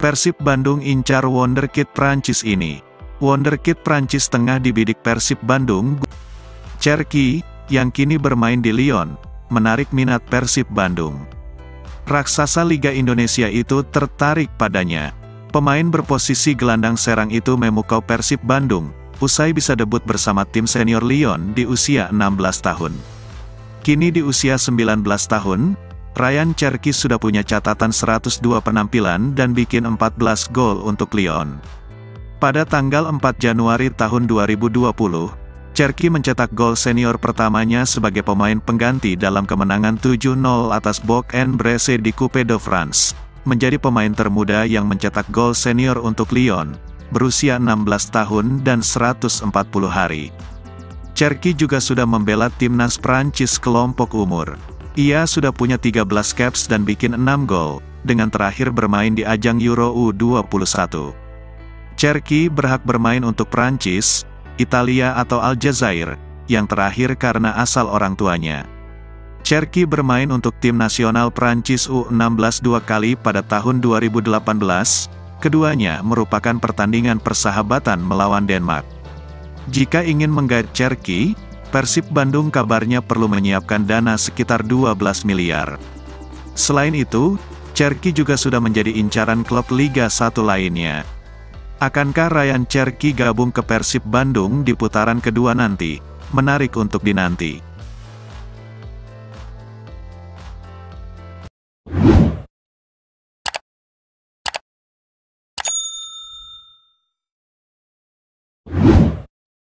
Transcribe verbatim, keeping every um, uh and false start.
Persib Bandung incar wonderkid Prancis ini. Wonderkid Prancis tengah dibidik Persib Bandung, Cherki, yang kini bermain di Lyon, menarik minat Persib Bandung. Raksasa Liga Indonesia itu tertarik padanya. Pemain berposisi gelandang serang itu memukau Persib Bandung, usai bisa debut bersama tim senior Lyon di usia enam belas tahun. Kini di usia sembilan belas tahun, Ryan Cherki sudah punya catatan seratus dua penampilan dan bikin empat belas gol untuk Lyon. Pada tanggal empat Januari tahun dua ribu dua puluh, Cherki mencetak gol senior pertamanya sebagai pemain pengganti dalam kemenangan tujuh nol atas Bourg-en-Bresse di Coupe de France. Menjadi pemain termuda yang mencetak gol senior untuk Lyon, berusia enam belas tahun dan seratus empat puluh hari. Cherki juga sudah membela timnas Prancis kelompok umur. Ia sudah punya tiga belas caps dan bikin enam gol, dengan terakhir bermain di ajang Euro U dua puluh satu. Cherki berhak bermain untuk Prancis, Italia atau Aljazair, yang terakhir karena asal orang tuanya. Cherki bermain untuk tim nasional Prancis U enam belas dua kali pada tahun dua ribu delapan belas, keduanya merupakan pertandingan persahabatan melawan Denmark. Jika ingin menggait Cherki, Persib Bandung kabarnya perlu menyiapkan dana sekitar dua belas miliar. Selain itu, Cherki juga sudah menjadi incaran klub Liga satu lainnya. Akankah Ryan Cherki gabung ke Persib Bandung di putaran kedua nanti? Menarik untuk dinanti.